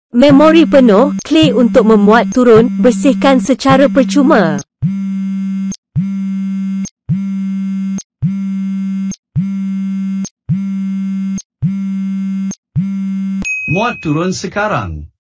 Memori penuh, klik untuk memuat turun, bersihkan secara percuma. Muat turun sekarang.